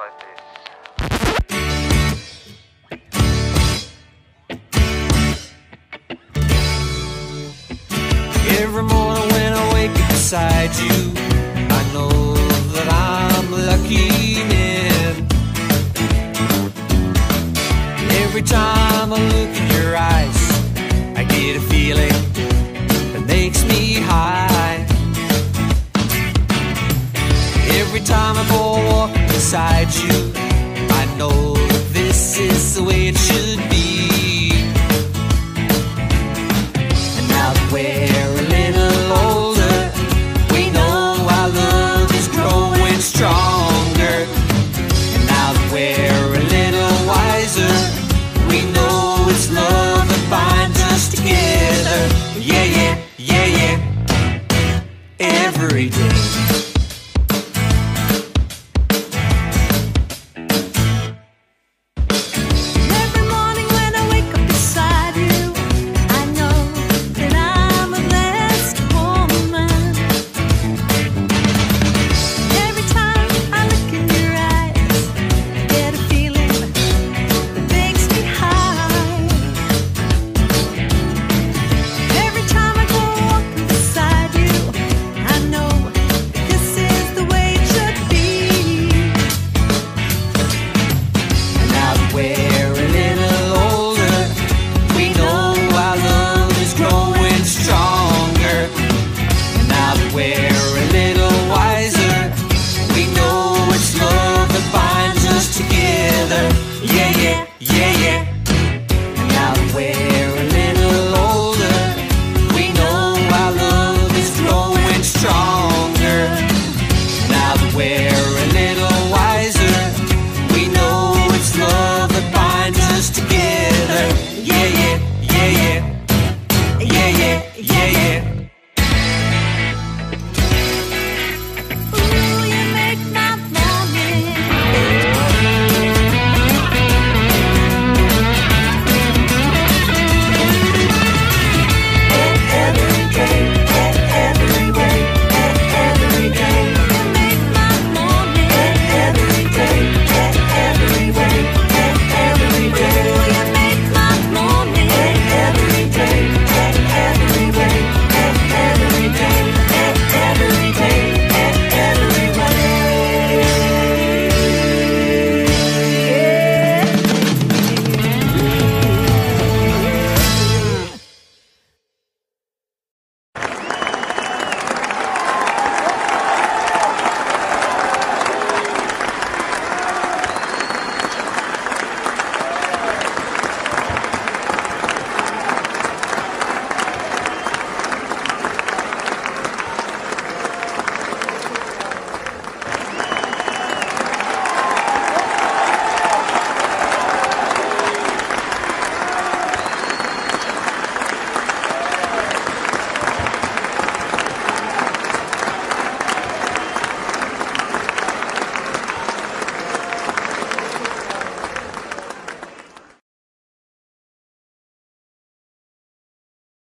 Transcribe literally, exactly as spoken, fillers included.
like this. Every morning when I wake up beside you, I know that I'm lucky man. Every time I look in your eyes, I get a feeling that makes me high. Every time I go walking beside you, I know that this is the way it should be. And now that we're a little older, we know our love is growing stronger. And now that we're a little wiser, we know it's love that binds us together. Yeah, yeah, yeah, yeah. Every day.